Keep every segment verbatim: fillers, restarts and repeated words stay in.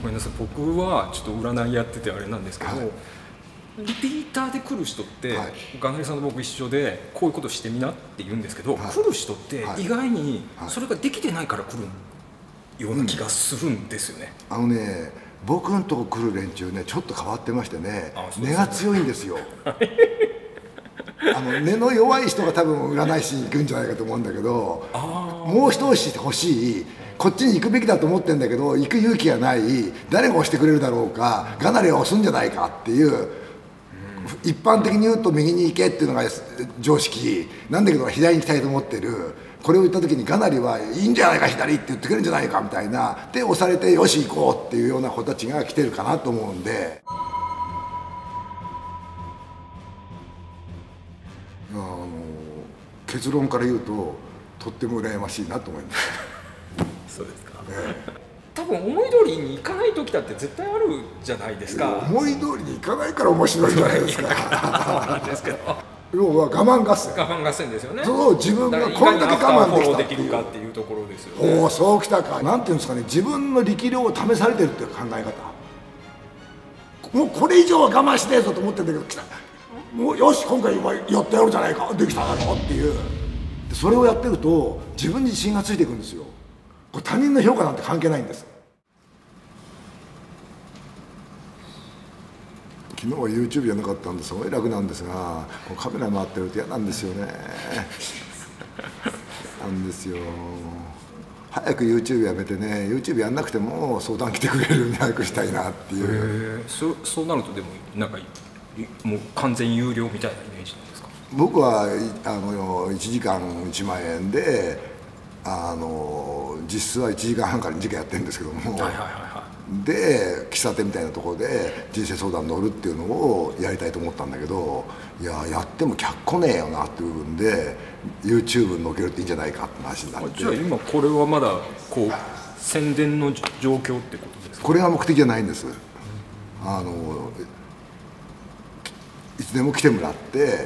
ごめんなさい、僕はちょっと占いやっててあれなんですけど、はい、リピーターで来る人って、はい、ガナリさんと僕一緒でこういうことしてみなって言うんですけど、はい、来る人って意外にそれができてないから来るような気がするんですよね。 うん、あのね、僕のとこ来る連中ね、ちょっと変わってましてね、根が強いんですよ。あの根の弱い人が多分占い師に行くんじゃないかと思うんだけど、もう一押し欲しい、こっちに行くべきだと思ってるんだけど行く勇気がない、誰が押してくれるだろうか、ガナリは押すんじゃないかっていう、一般的に言うと右に行けっていうのが常識なんだけど、左に行きたいと思ってる。これを言った時にガナリはいいんじゃないか左って言ってくれるんじゃないかみたいなで押されて、よし行こうっていうような子たちが来てるかなと思うんで、あの結論から言うととっても羨ましいなと思います。 そうですか、ええ、多分思い通りにいかない時だって絶対あるじゃないですか。 思い通りにいかないから面白いじゃないですか。 なんですけど、 要は我慢合戦。 我慢合戦ですよね。 そう、自分がこんだけ我慢できたっていう。 できるかっていうところですよね。 おお、そうきたか。なんていうんですかね、自分の力量を試されてるっていう考え方。もうこれ以上は我慢しねえぞと思ってるんだけど、来た。もうよし、今回やってやろうじゃないか、できただろうっていう。それをやってると自分に自信がついていくんですよ。これ他人の評価なんて関係ないんです。昨日は YouTube やなかったんですごい楽なんですが、カメラ回ってると嫌なんですよね。なんですよ。早く YouTube やめてね、 YouTube やんなくても相談来てくれるように早くしたいなっていう。 そそうなるとでもなんかもう完全有料みたいなイメージなんですか？ 僕はあのいちじかんいちまんえんで、あの実質はいちじかんはんからにじかんやってるんですけども、で喫茶店みたいなところで人生相談乗るっていうのをやりたいと思ったんだけど、いややっても客来ねえよなっていう部分で YouTube に載けるっていいんじゃないかって話になって。 じゃあ今これはまだこう宣伝の状況ってことですか？ これが目的じゃないんです。あのいつでも来てもらって、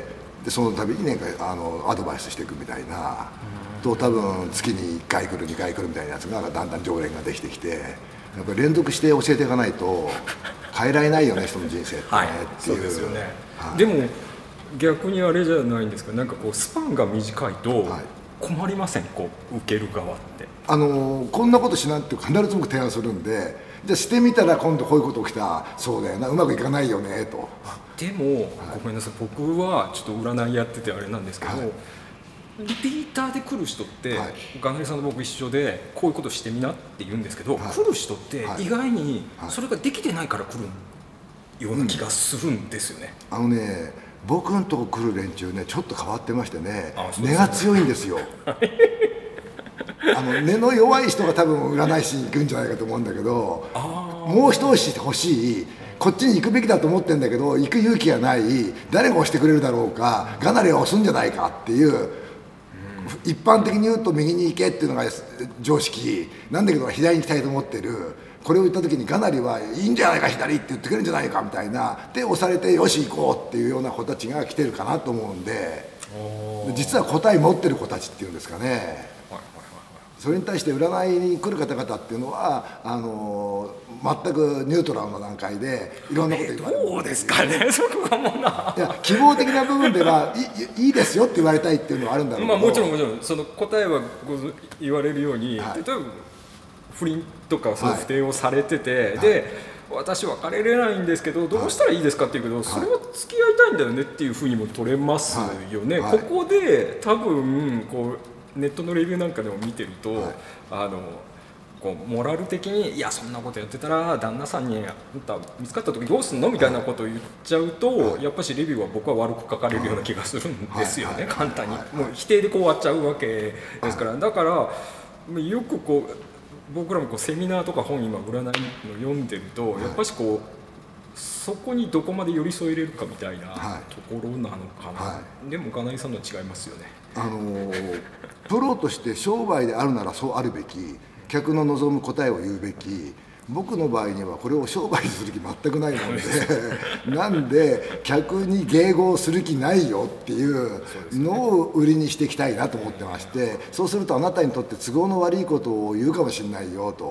でその度にねあのアドバイスしていくみたいなと、多分月にいっかい来るにかい来るみたいなやつがだんだん常連ができてきて、やっぱり連続して教えていかないと変えられないよね、人の人生ってね、はい、っていう。そうですよね、はい、でも逆にあれじゃないんですか、なんかこうスパンが短いと困りません、こう受ける側って。あのこんなことしなって必ず僕提案するんで、じゃあしてみたら今度こういうこと起きた、そうだよな、うまくいかないよねと。 でも、はい、ごめんなさい、僕はちょっと占いやっててあれなんですけど、はい、リピーターで来る人って、はい、ガナリさんと僕一緒でこういうことしてみなって言うんですけど、はい、来る人って意外にそれができてないから来るような気がするんですよね。 うん、あのね、僕のとこ来る連中ね、ちょっと変わってましてね、根が強いんですよ。あの根の弱い人が多分占い師に行くんじゃないかと思うんだけど、もう一押し欲しい、こっちに行くべきだと思ってるんだけど行く勇気がない、誰が押してくれるだろうか、ガナリは押すんじゃないかっていう、うん、一般的に言うと右に行けっていうのが常識なんだけど、左に行きたいと思ってる。これを言った時にガナリはいいんじゃないか左って言ってくれるんじゃないかみたいなで押されて、よし行こうっていうような子たちが来てるかなと思うんで、実は答え持ってる子たちっていうんですかね。それに対して占いに来る方々っていうのはあの全くニュートラルな段階でいろんなこと言われる。 どうですかね、そこがもうな。 いや、希望的な部分ではいいいですよって言われたいっていうのはあるんだろうけど、 まあもちろんもちろんその答えはご言われるように、はい、例えば不倫とかそういう不貞をされてて、はい、で、はい、私別れれないんですけどどうしたらいいですかって言うけど、はい、それは付き合いたいんだよねっていうふうにも取れますよね。はいはい、ここで多分こうネットのレビューなんかでも見てると、はい、あのこうモラル的にいやそんなことやってたら旦那さんにあんた見つかった時どうすんのみたいなことを言っちゃうと、はい、やっぱしレビューは僕は悪く書かれるような気がするんですよね、はい、簡単に、はい、もう否定でこう終わっちゃうわけですから、はい、だからよくこう僕らもこうセミナーとか本今占いの読んでると、はい、やっぱしこうそこにどこまで寄り添えれるかみたいなところなのかな、はい、でもガナリさんのは違いますよね。 あのー、プロとして商売であるならそうあるべき、客の望む答えを言うべき、僕の場合にはこれを商売にする気全くないもんでなんで客に迎合する気ないよっていうのを売りにしていきたいなと思ってまして、そうするとあなたにとって都合の悪いことを言うかもしれないよと。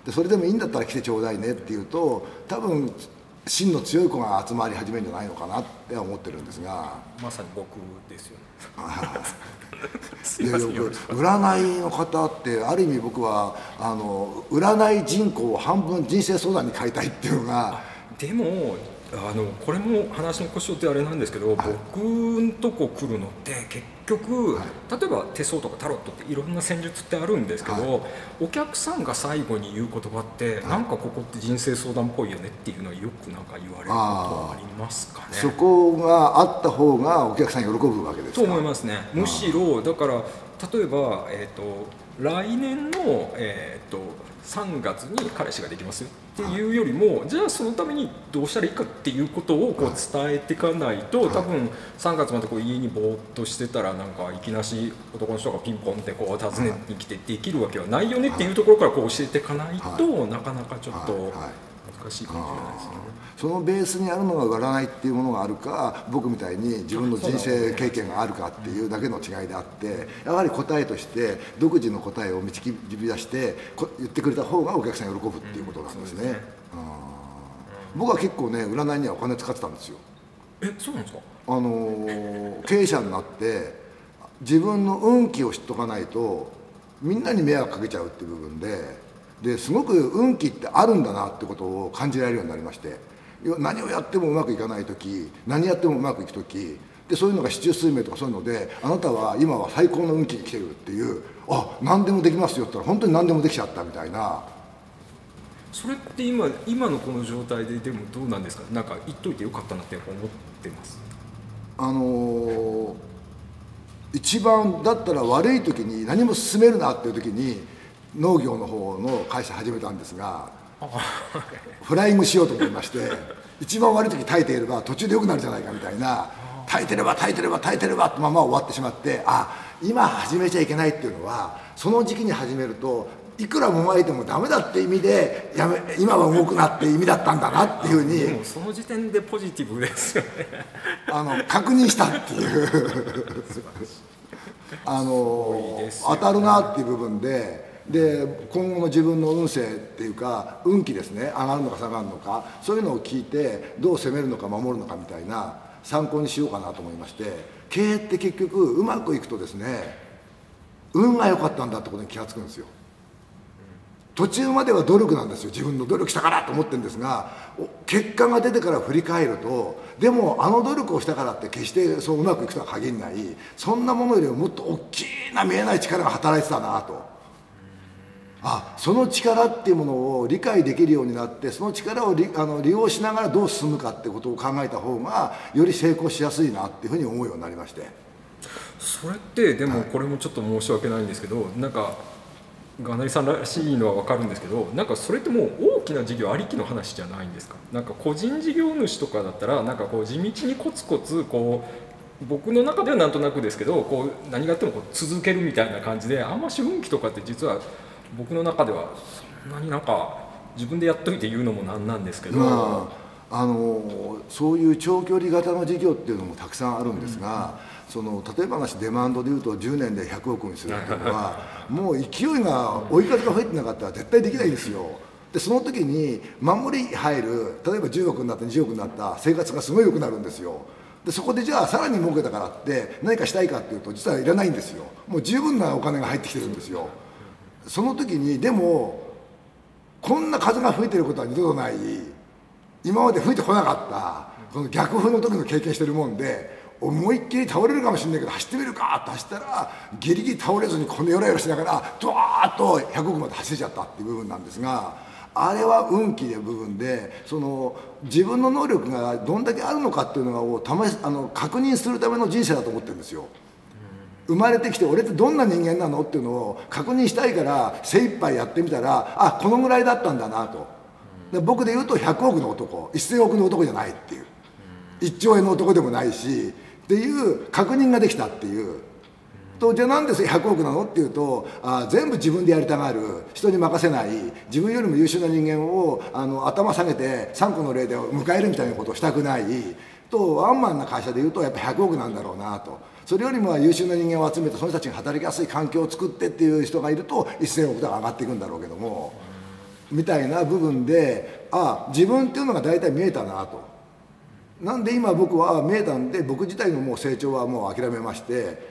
でそれでもいいんだったら来てちょうだいねって言うと、多分芯の強い子が集まり始めるんじゃないのかなって思ってるんですが。 まさに僕ですよね。 いやいや、占いの方ってある意味僕はあの占い人口を半分人生相談に変えたいっていうのが。 でもあのこれも話の腰をってあれなんですけど、はい、僕んとこ来るのって結局、はい、例えば手相とかタロットっていろんな戦術ってあるんですけど、はい、お客さんが最後に言う言葉って、はい、なんかここって人生相談っぽいよねっていうのはよくなんか言われることはありますかね。 そこがあった方がお客さん喜ぶわけですか。 と思いますね。むしろだから例えば、えー、と来年の、えー、とさんがつに彼氏ができますよっていうよりも、はい、じゃあそのためにどうしたらいいかっていうことをこう伝えていかないと、はい、多分さんがつまでこう家にぼーっとしてたらなんかいきなし男の人がピンポンってこう訪ねに来てできるわけはないよねっていうところからこう教えていかないと、はい、なかなかちょっと難しいかもしれないですね。 そのベースにあるのが占いっていうものがあるか、僕みたいに自分の人生経験があるかっていうだけの違いであって、やはり答えとして独自の答えを導き出して言ってくれた方がお客さん喜ぶっていうことなんですね。うん、僕は結構ね占いにはお金使ってたんですよ。 え、そうなんですか。 あの経営者になって自分の運気を知っとかないとみんなに迷惑かけちゃうっていう部分で、ですごく運気ってあるんだなってことを感じられるようになりまして、何をやってもうまくいかない時、何やってもうまくいく時で、そういうのが四柱推命とかそういうので、あなたは今は最高の運気に来てるっていう、あ、何でもできますよって言ったら本当に何でもできちゃったみたいな。 それって今今のこの状態ででもどうなんですか。なんか言っといてよかったなってやっぱ思ってます。 あのー、一番だったら悪い時に何も進めるなっていう時に農業の方の会社始めたんですが、フライングしようと思いまして、一番悪い時耐えていれば途中で良くなるじゃないかみたいな、耐えてれば耐えてれば耐えてればってまま終わってしまって、あ、今始めちゃいけないっていうのはその時期に始めるといくらもがいてもダメだって意味で、やめ今は動くなって意味だったんだなっていうふうに、 でもその時点でポジティブですよね。 あの確認したっていうあの当たるなっていう部分で。で今後の自分の運勢っていうか運気ですね、上がるのか下がるのか、そういうのを聞いてどう攻めるのか守るのかみたいな参考にしようかなと思いまして、経営って結局うまくいくとですね、運が良かったんだってことに気がつくんですよ。途中までは努力なんですよ、自分の努力したからと思ってるんですが、結果が出てから振り返ると、でもあの努力をしたからって決してそううまくいくとは限らない、そんなものよりももっと大きな見えない力が働いてたなと。あ、その力っていうものを理解できるようになって、その力を利あの利用しながらどう進むかってことを考えた方がより成功しやすいなっていうふうに思うようになりまして。 それってでもこれもちょっと申し訳ないんですけど、はい、なんか金井さんらしいのは分かるんですけど、なんかそれってもう大きな事業ありきの話じゃないんですか。なんか個人事業主とかだったらなんかこう地道にコツコツこう、僕の中ではなんとなくですけど、こう何があってもこう続けるみたいな感じで、あんまし運気とかって実は僕の中ではそんなになんか自分でやっといて言うのもなんなんですけど、 まあ、あのそういう長距離型の事業っていうのもたくさんあるんですが、うん、その例えばデマンドでいうとじゅうねんでひゃくおくにするっていうのはもう勢いが追い風が吹いてなかったら絶対できないんですよ。でその時に守り入る、例えばじゅうおくになったにじゅうおくになった生活がすごい良くなるんですよ。でそこでじゃあさらに儲けたからって何かしたいかっていうと実はいらないんですよ。もう十分なお金が入ってきてるんですよ。その時にでもこんな風が吹いてることは二度とない、今まで吹いてこなかったその逆風の時の経験してるもんで、思いっきり倒れるかもしれないけど走ってみるかって走ったらギリギリ倒れずにこのヨラヨラしながらドワーッとひゃくおくまで走れちゃったっていう部分なんですが、あれは運気の部分で、その自分の能力がどんだけあるのかっていうのを試すあの確認するための人生だと思ってるんですよ。生まれてきて俺ってどんな人間なのっていうのを確認したいから精一杯やってみたら、あ、このぐらいだったんだなと。で僕で言うとひゃくおくの男、せんおくの男じゃないっていう、いっちょうえんの男でもないしっていう確認ができたっていうと、じゃあなんでひゃくおくなのっていうと、あ、全部自分でやりたがる、人に任せない、自分よりも優秀な人間をあの頭下げてさんこの例で迎えるみたいなことをしたくないと、ワンマンな会社で言うとやっぱひゃくおくなんだろうなと。それよりも優秀な人間を集めてその人たちが働きやすい環境を作ってっていう人がいるとせんおくとか上がっていくんだろうけども、 みたいな部分で、あ自分っていうのが大体見えたなと。なんで今僕は見えたんで、僕自体のもう成長はもう諦めまして、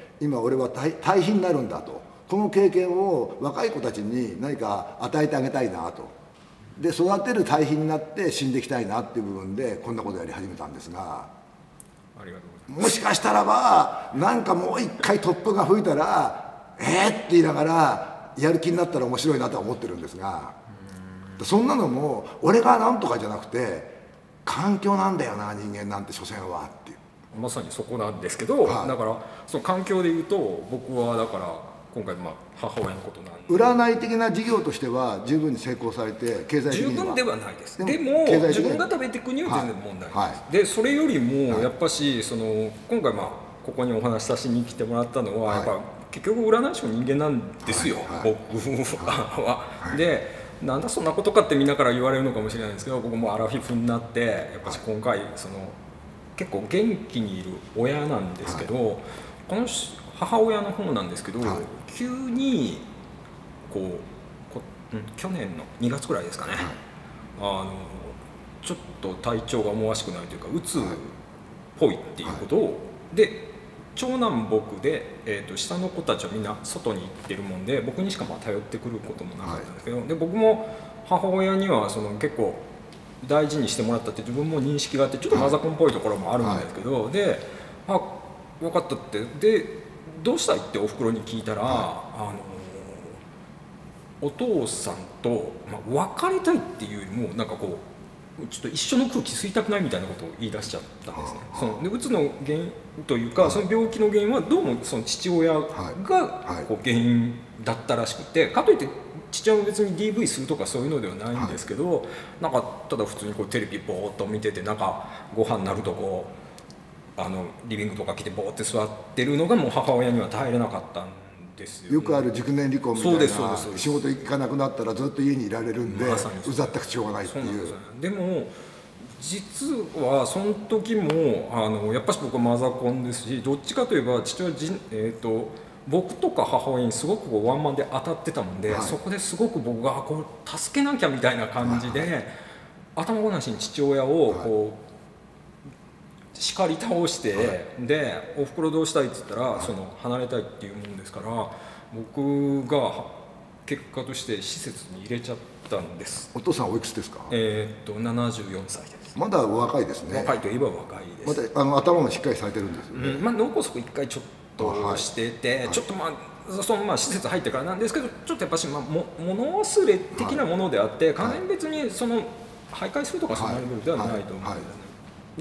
今俺は対対比になるんだと。この経験を若い子たちに何か与えてあげたいなと。で育てる対比になって死んでいきたいなっていう部分でこんなことやり始めたんですが、 ありがとうございます。 もしかしたらばなんかもう一回突風が吹いたらえーって言いながらやる気になったら面白いなとは思ってるんですが、そんなのも俺がなんとかじゃなくて環境なんだよな、人間なんて所詮はっていう。 まさにそこなんですけど、はい、だからその環境でいうと僕はだから今回まあ母親のことなんで、 占い的な事業としては十分に成功されて経済的には十分ではないです。でも自分が食べていくには全然問題ないです、はいはい、でそれよりもやっぱしその今回まあここにお話しさせに来てもらったのは、はい、やっぱ結局占い師の人間なんですよ、はい、僕は、はい、でなんだそんなことかってみんなから言われるのかもしれないんですけど、僕もアラフィフになってやっぱし今回その結構元気にいる親なんですけど、はい、この母親の方なんですけど、はい、急にこうこ去年のにがつぐらいですかね、はい、あのちょっと体調が思わしくないというかうつっぽいっていうことを、はい、で長男僕で、えー、と下の子たちはみんな外に行ってるもんで僕にしかまあ頼ってくることもなかったんですけど、はい、で僕も母親にはその結構大事にしてもらったって自分も認識があってちょっとマザコンっぽいところもあるんですけど、はい、であ分かったってでどうしたいっておふくろに聞いたら、はい、あのお父さんと、まあ、別れたいっていうよりもなんかこうちょっと一緒の空気吸いたくないみたいなことを言い出しちゃったんですね。そのでうつの原因というか、はい、その病気の原因はどうもその父親がこう原因だったらしくて、かといって父親も別に ディーブイ するとかそういうのではないんですけど、はい、なんかただ普通にこうテレビぼーっと見ててなんかご飯になるとこうあのリビングとか来てぼーって座ってるのがもう母親には耐えれなかったんですよ、ね、 よくある熟年離婚みたいな、仕事行かなくなったらずっと家にいられるんで、ま、うざったくしょうがないっていう。 でも実はその時もあのやっぱし僕はマザコンですし、どっちかといえば父親じ、えー、と僕とか母親にすごくこうワンマンで当たってたもんで、はい、そこですごく僕がこう助けなきゃみたいな感じで、はい、頭ごなしに父親をこう、はい、叱り倒して、はい、でおふくろどうしたいって言ったら、はい、その離れたいっていうもんですから僕が結果として施設に入れちゃったんです。 お父さんおいくつですか？ えー、っとななじゅうよんさいです。 まだお若いですね。 若いといえば若いです。 またあの頭もしっかりされてるんですよね、 うんまあ、脳梗塞いっかいちょっとしてて、はい、ちょっとまあそのまあ施設入ってからなんですけどちょっとやっぱし、まあ、も物忘れ的なものであって、はい、完全に別にその徘徊するとかそんなレベルではないと思うんですよね、はいはい、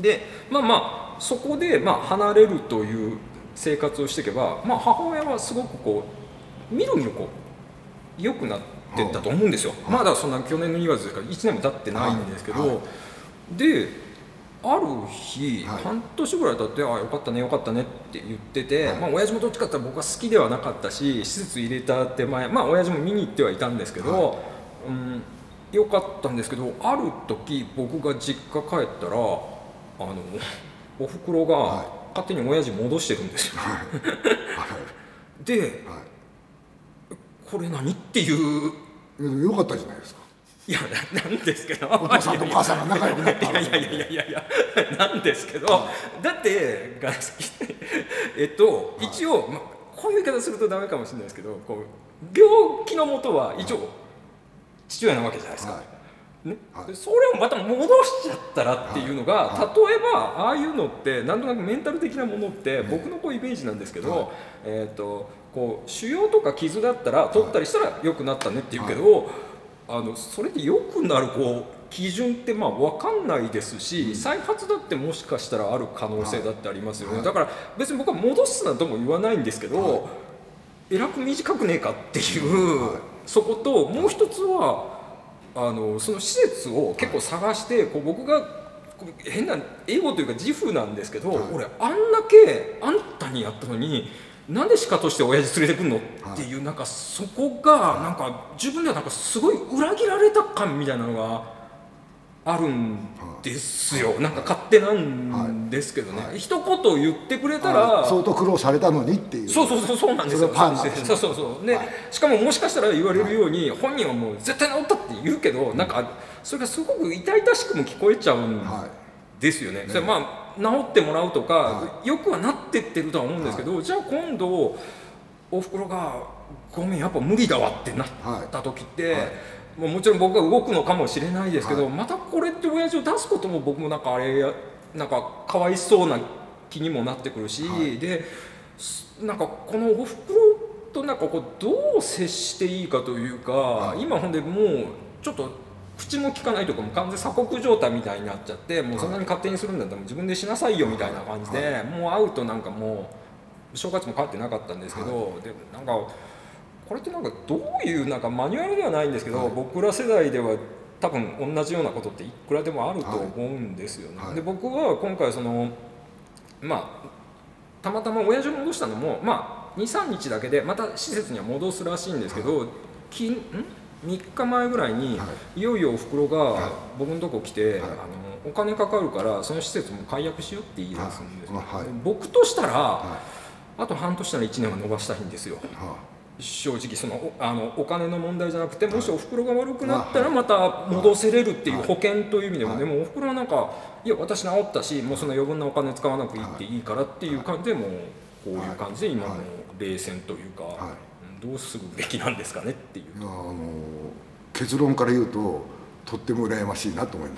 でまあまあそこでまあ離れるという生活をしていけば、まあ、母親はすごくこうみるみるこう良くなってったと思うんですよ、はい、まだそんな去年のにがつですからいちねんも経ってないんですけど、はいはい、である日、はい、半年ぐらい経って「ああよかったねよかったね」って言ってて、はい、まあ親父もどっちかって言ったら僕は好きではなかったし施設入れた手前まあ親父も見に行ってはいたんですけど、はい、うんよかったんですけど、ある時僕が実家帰ったらあのおふくろが勝手に親父戻してるんですよ、はい、で、はい、これ何っていうよかったじゃないですか。 いやなんですけどお父さんとお母さんが仲良くなったいやいやいやいやいやなんですけど、だってが好きえっと一応、まあ、こういう言い方するとダメかもしれないですけどこう病気のもとは一応父親なわけじゃないですか、はいねはい、それをまた戻しちゃったらっていうのが、はいはい、例えばああいうのってなんとなくメンタル的なものって僕のこうイメージなんですけど、はいえー、とこう腫瘍とか傷だったら取ったりしたら良くなったねって言うけど、はいあのそれで良くなるこう基準ってまあ分かんないですし、うん、再発だってもしかしたらある可能性だってありますよね、はい、だから別に僕は戻すなとも言わないんですけど、はい、えらく短くねえかっていう、はい、そこともう一つはあのその施設を結構探してこう僕が変な英語というか自負なんですけど、はい、俺あんだけあんたにやったのになんで鹿として親父連れてくんのっていう、なんかそこがなんか自分ではなんかすごい裏切られた感みたいなのがあるんですよ、なんか勝手なんですけどね、はいはい、一言言ってくれたら相当苦労されたのにっていう、 そうそうそうそうなんですよ、そうそうそうね、はい、しかももしかしたら言われるように、はい、本人はもう絶対治ったって言うけど、なんかそれがすごく痛々しくも聞こえちゃうんですよね、はい、それまあ治ってもらうとか、はい、よくはなってってるとは思うんですけど、はい、じゃあ今度おふくろがごめんやっぱ無理だわってなった時って、はいはい、もうもちろん僕が動くのかもしれないですけど、はい、またこれって親父を出すことも僕もなんかあれなんかかわいそうな気にもなってくるし、はい、でなんかこのおふくろとなんかこうどう接していいかというか、はい、今ほんでもうちょっと口も利かないというかもう完全鎖国状態みたいになっちゃって、もうそんなに勝手にするんだったら自分でしなさいよみたいな感じで、はい、もう会うとなんかもう正月も帰ってなかったんですけど、はい、でなんかこれってなんかどういうなんかマニュアルではないんですけど、はい、僕ら世代では多分同じようなことっていくらでもあると思うんですよね。はいはい、で僕は今回そのまあたまたま親父を戻したのもまあにさんにちだけでまた施設には戻すらしいんですけど、はい、きんみっかまえぐらいに、はい、いよいよおふくろが僕のとこ来て、はい、あのお金かかるからその施設も解約しようって言い出すんですよ。はいはい、僕としたら、はい、あと半年ならいちねんは伸ばしたいんですよ。はい、正直その お, あのお金の問題じゃなくて、もしおふくろが悪くなったらまた戻せれるっていう保険という意味でも、でもおふくろはなんかいや私治ったしもうその余分なお金使わなくていいからっていう感じでもうこういう感じで今の冷戦というか、どうするべきなんですかねっていう。 いやあの結論から言うととっても羨ましいなと思います。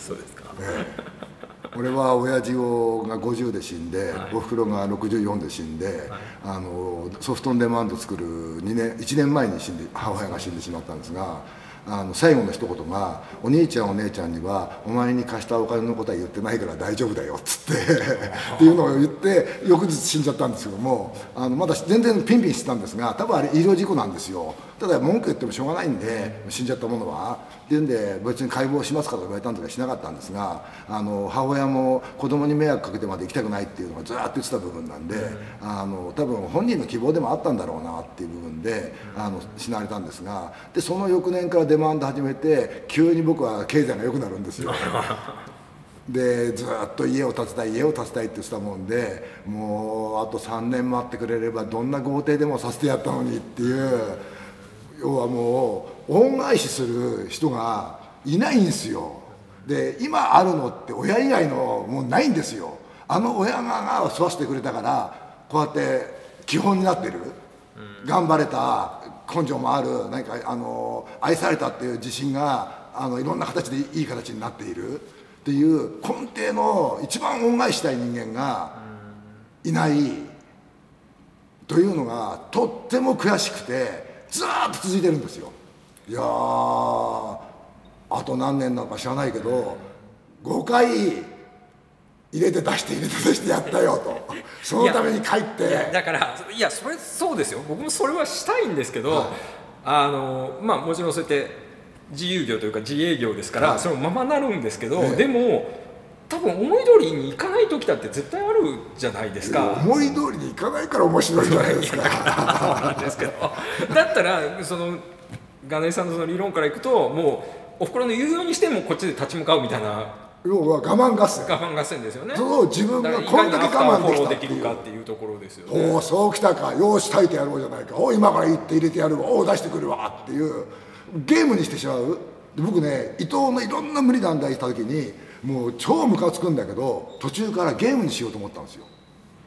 そうですか。 ええ俺は親父がごじゅうで死んで、はい、おふくろがろくじゅうよんで死んで、はい、あのソフトオンデマンド作るにねんいちねんまえに死んで母親が死んでしまったんですが、あの最後の一言が「お兄ちゃんお姉ちゃんにはお前に貸したお金のことは言ってないから大丈夫だよ」っつってっていうのを言って翌日死んじゃったんですけども、あのまだ全然ピンピンしてたんですが、多分あれ医療事故なんですよ。ただ文句言ってもしょうがないんで、死んじゃったものはっていうんで別に解剖しますかと言われたんですがしなかったんですが、あの母親も子供に迷惑かけてまで行きたくないっていうのがずっと言ってた部分なんで、あの多分本人の希望でもあったんだろうなっていう部分であの死なれたんですが、でその翌年からデマンド始めて急に僕は経済が良くなるんですよ。でずっと家を建てたい家を建てたいって言ってたもんで、もうあとさんねん待ってくれればどんな豪邸でもさせてやったのにっていう、要はもう恩返しする人がいないんですよ。で今あるのって親以外のもうないんですよ。あの親が育ててくれたからこうやって基本になってる、頑張れた根性もある、何かあの愛されたっていう自信があのいろんな形でいい形になっているっていう根底の一番恩返ししたい人間がいないというのがとっても悔しくてずーっと続いてるんですよ。いやーあと何年なのか知らないけどごかい入れて出して入れて出してやったよとそのために帰っていやだからいやそれそうですよ、僕もそれはしたいんですけど、はい、あのまあもちろんそうやって自由業というか自営業ですから、はい、そのままなるんですけど、ね、でも多分思い通りにいかない時だって絶対あるじゃないですか。 思い通りにいかないから面白いじゃないですか。 そうなんですけどだったらその金井さんのその理論からいくともうおふくろの言うようにしてもこっちで立ち向かうみたいな、 要は我慢合戦我慢合戦ですよね。 そう自分がこんだけ我慢できたっていうできるかっていうところですよね。 おおそうきたか、よし炊いてやろうじゃないか、お今から行って入れてやるわ、お出してくるわっていうゲームにしてしまう。僕ね伊藤のいろんな無理難題した時にもう超ムカつくんだけど途中からゲームにしようと思ったんですよ。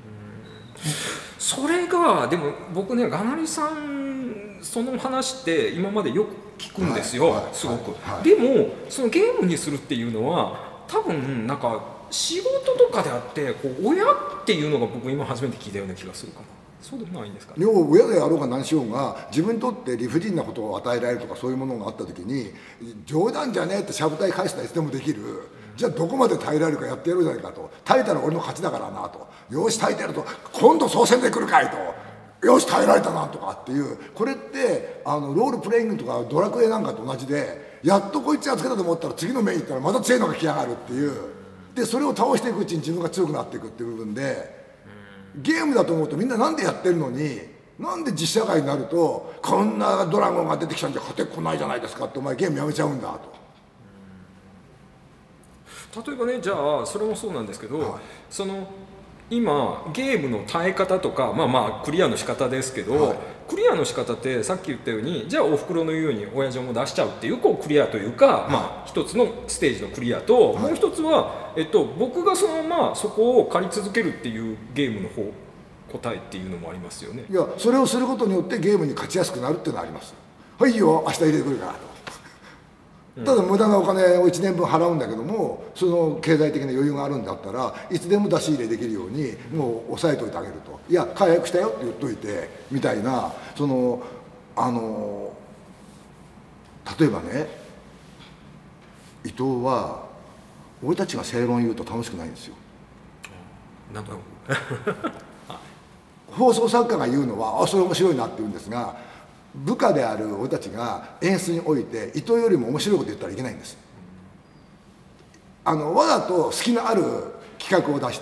それがでも僕ねがなりさんその話って今までよく聞くんですよ、はいはい、すごく、はいはい、でもそのゲームにするっていうのは多分なんか仕事とかであってこう親っていうのが僕今初めて聞いたような気がするかな。そうでもないんですかね。 要は親であろうが何しようが自分にとって理不尽なことを与えられるとかそういうものがあった時に冗談じゃねえってしゃぶたい返したらいつでもできる、じゃあどこまで耐えられるかやってやろうじゃないかと、耐えたら俺の勝ちだからなと、よし耐えてやると今度総選で来るかいと、よし耐えられたなとかっていう、これってあのロールプレイングとかドラクエなんかと同じで、やっとこいつやっつけたと思ったら次の目に行ったらまた強いのが来やがるっていう、でそれを倒していくうちに自分が強くなっていくっていう部分で、ゲームだと思うとみんななんでやってるのに、なんで実社会になるとこんなドラゴンが出てきたんじゃ勝てっこないじゃないですかって、お前ゲームやめちゃうんだと。 例えばね、じゃあそれもそうなんですけど、 はい、 その今ゲームの耐え方とか、まあまあクリアの仕方ですけど、はい、クリアの仕方ってさっき言ったように、じゃあおふくろの言うように親父も出しちゃうっていうこうクリアというか、はい、まあ一つのステージのクリアと、はい、もう一つは、えっと、僕がそのままそこを借り続けるっていうゲームの方答えっていうのもありますよね。 いや、それをすることによってゲームに勝ちやすくなるっていうのはあります。はいよ、明日入れてくるからと。ただ無駄なお金をいちねんぶん払うんだけども、その経済的な余裕があるんだったらいつでも出し入れできるようにもう押さえといてあげると、いや解約したよって言っといてみたいな、そのあの例えばね、伊藤は俺たちが正論言うと楽しくないんですよ。 なんか放送作家が言うのはあ、それ面白いなって言うんですが、部下である俺たちが演出において伊藤よりも面白いこと言ったらいけないんです。あのわざと好きのある企画を出して、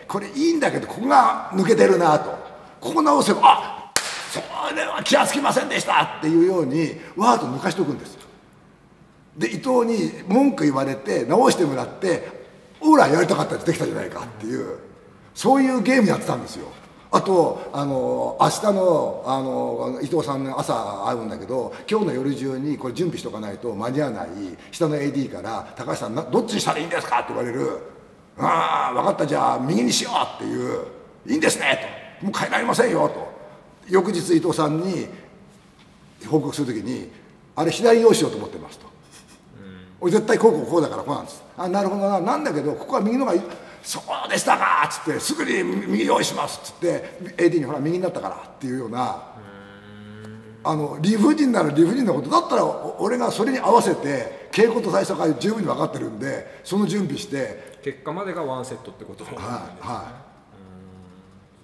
これいいんだけどここが抜けてるなと、ここ直せばあ、それは気がつきませんでしたっていうようにわざと抜かしておくんですよ。で伊藤に文句言われて直してもらって、オーラやりたかったらできたじゃないかっていう、そういうゲームやってたんですよ。あとあの明日のあの伊藤さんの朝会うんだけど、今日の夜中にこれ準備しとかないと間に合わない、下の エーディー から「高橋さんどっちにしたらいいんですか?」って言われる「ああ分かった、じゃあ右にしよう」っていう「いいんですね」と「もう変えられませんよ」と翌日伊藤さんに報告するときに「あれ左に用意しようと思ってます」と「俺絶対こうこうこうだからこうなんです」「あなるほどな、なんだけどここは右のがいい」そうでしたかっつって、すぐに右用意しますっつって エーディー にほら右になったからっていうような、あの理不尽なら理不尽なことだったら俺がそれに合わせて稽古と対策が十分に分かってるんで、その準備して結果までがワンセットってことなんですね。はいはい、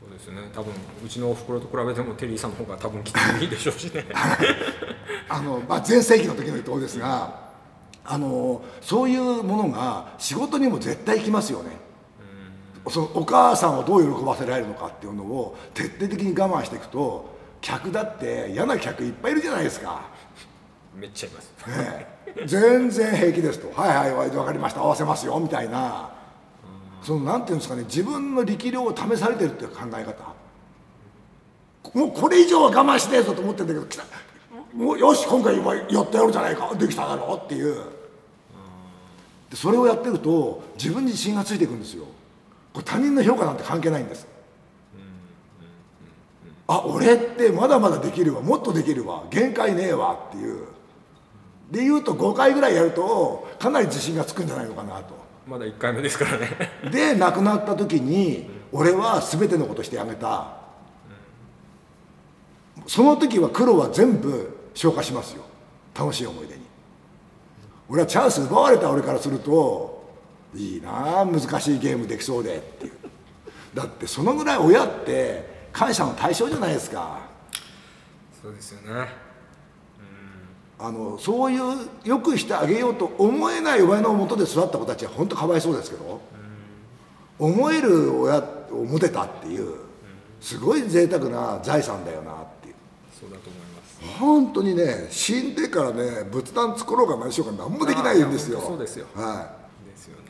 そうですね。多分うちのおふくろと比べてもテリーさんの方が多分きついでしょうしねあの、まあ、前世紀の時の伊藤ですが、あのそういうものが仕事にも絶対来ますよね。そのお母さんをどう喜ばせられるのかっていうのを徹底的に我慢していくと、客だって嫌な客いっぱいいるじゃないですか。 めっちゃいます、 ね、全然平気ですと「はいはい分かりました、合わせますよ」みたいな、そのなんていうんですかね、自分の力量を試されてるっていう考え方、もうこれ以上は我慢しねえぞと思ってるんだけど、来たもうよし今回やってやるじゃないか、できただろうっていう、でそれをやってると自分に自信がついていくんですよ。これ他人の評価なんて関係ないんです。あ、俺ってまだまだできるわ、もっとできるわ、限界ねえわっていうでいうとごかいぐらいやるとかなり自信がつくんじゃないのかなと。 まだいっかいめですからねで亡くなった時に俺は全てのことしてあげた、その時は苦労は全部消化しますよ、楽しい思い出に。俺はチャンス奪われた俺からするといいなあ、難しいゲームできそうでっていう。だってそのぐらい親って感謝の対象じゃないですか。 そうですよね、 うん、あのそういうよくしてあげようと思えない親のもとで育った子たちは本当かわいそうですけど、うん、思える親を持てたっていうすごい贅沢な財産だよなっていう。 そうだと思います。 本当にね、死んでからね仏壇作ろうが何しようか何もできないんですよ。 そうですよ、 はいですよね、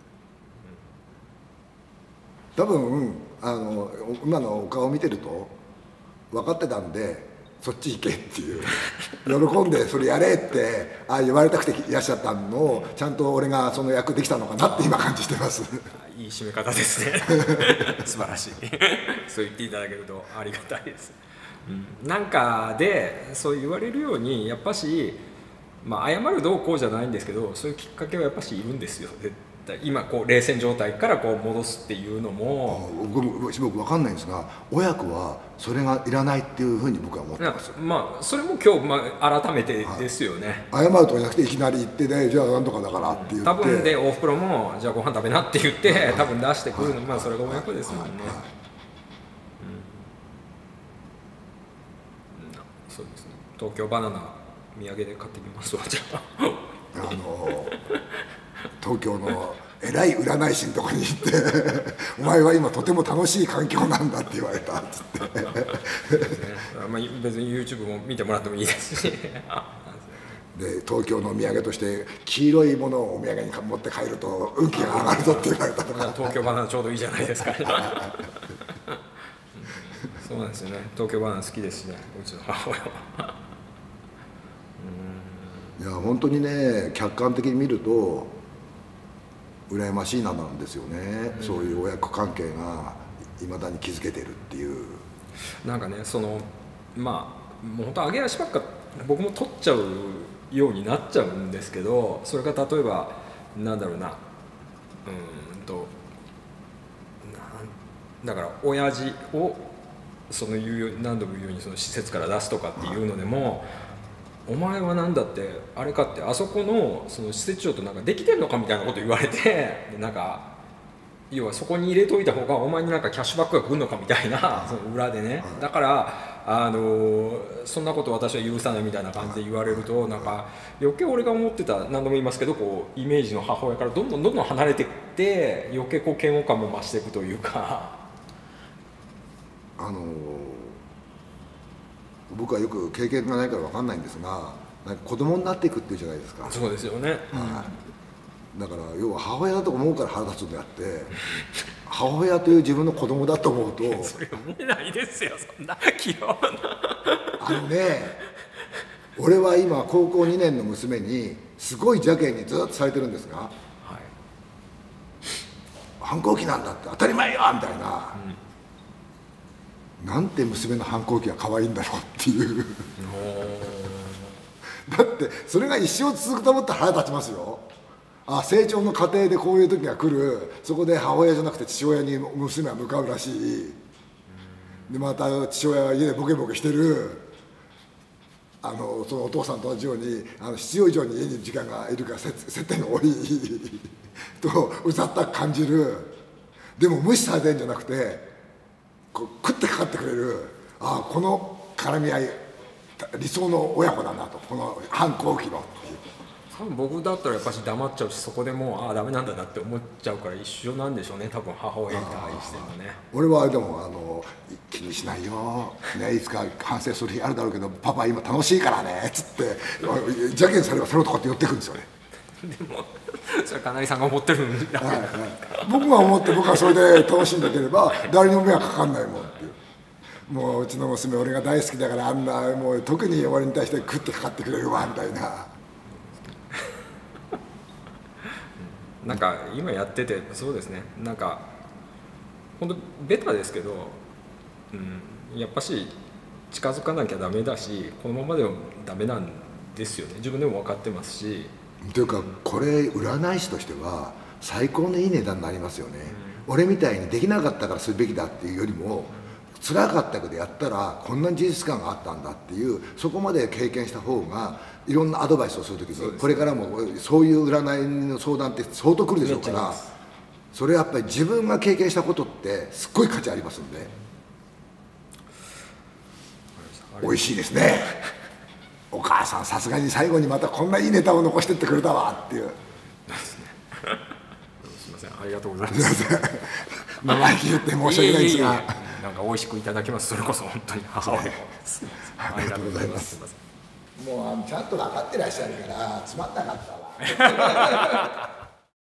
多分あの今のお顔を見てると分かってたんで、そっち行けっていう喜んでそれやれってあ言われたくていらっしゃったのをちゃんと俺がその役できたのかなって今感じしてますいい締め方ですね素晴らしいそう言っていただけるとありがたいです、うん、なんかでそう言われるようにやっぱし、まあ、謝るどうこうじゃないんですけど、そういうきっかけはやっぱしいるんですよ。絶対今こう冷戦状態からこう戻すっていうのも僕僕分かんないんですが、親子はそれがいらないっていうふうに僕は思ってます。 まあそれも今日、まあ、改めてですよね、 はい、謝るとかじゃなくていきなり言ってね、じゃあなんとかだからって言って、 多分でおふくろもじゃあご飯食べなって言って多分出してくるの、まあそれが親子ですもんね。そうですね。東京バナナ土産で買ってきますわ、じゃああの東京の偉い占い師のとこに行って「お前は今とても楽しい環境なんだ」って言われたっつって、ね、 まあ別に YouTube も見てもらってもいいですしで東京のお土産として黄色いものをお土産に持って帰ると運気が上がるぞって言われたとか。 東京バナナちょうどいいじゃないですかそうなんですよね、東京バナナ好きですしね、うちの母親は。 いや本当にね、客観的に見ると羨ましいななんですよね、うん、そういう親子関係がいまだに築けてるっていう。 なんかね、そのまあもう本当揚げ足ばっか僕も取っちゃうようになっちゃうんですけど、それが例えばなんだろうな、うーんとなんだから親父をその言う何度も言うようにその施設から出すとかっていうのでも、お前は何だってあれかって、あそこのその施設長となんかできてんのかみたいなこと言われて、なんか要はそこに入れといた方がお前になんかキャッシュバックが来るのかみたいな、その裏でね、だからあのそんなこと私は許さないみたいな感じで言われると、なんか余計俺が思ってた、何度も言いますけど、こうイメージの母親からどんどんどんどん離れていって、余計こう嫌悪感も増していくというか。 あの僕はよく経験がないから分かんないんですが、なんか子供になっていくっていうじゃないですか。 そうですよね、 はい、だから要は母親だと思うから腹立つんであって母親という自分の子供だと思うとそれ思えないですよ、そんな器用なあのね、俺は今高校にねんの娘にすごい邪険にずっとされてるんですが、はい、反抗期なんだって当たり前よみたいな、うん、なんて娘の反抗期が可愛いんだろうっていうだってそれが一生続くと思ったら腹立ちますよ。あ、成長の過程でこういう時が来る、そこで母親じゃなくて父親に娘は向かうらしい。でまた父親は家でボケボケしてる、あのそのお父さんと同じようにあの必要以上に家にいる時間がいるから接点が多いとうざったく感じる。でも無視されてるんじゃなくてこう食ってかかってくれる、ああこの絡み合い理想の親子だなと、この反抗期のっていう。 多分僕だったらやっぱし黙っちゃうし、そこでもうああダメなんだなって思っちゃうから一緒なんでしょうね、多分母親に対してもね。 俺はでもあの気にしないよ、ね、いつか反省する日あるだろうけどパパ今楽しいからねっつって邪険さればされるとかって寄ってくるんですよね。 でもそれ金井さんが思ってるんだ、はいはい、 僕が思って僕はそれで楽しんでければ誰にも迷惑かかんないもんっていう。もううちの娘俺が大好きだからあんなもう特に俺に対して食ってかかってくれるわみたいななんか今やっててそうですね、なんか本当ベタですけど、うん、やっぱし近づかなきゃダメだし、このままでもダメなんですよね、自分でも分かってますし。 というかこれ占い師としては最高のいい値段になりますよね、うん、俺みたいにできなかったからするべきだっていうよりも辛かったけどやったらこんなに事実感があったんだっていう、そこまで経験した方がいろんなアドバイスをするときにこれからもそういう占いの相談って相当来るでしょうから、それやっぱり自分が経験したことってすっごい価値ありますんで。美味しいですねお母さんさすがに最後にまたこんないいネタを残してってくれたわっていうすみません、ありがとうございます生意気言って申し訳ないですが、 なんか美味しくいただきます。それこそ本当に母親ありがとうございます。もうあのちゃんと分かってらっしゃるからつまんなかったわ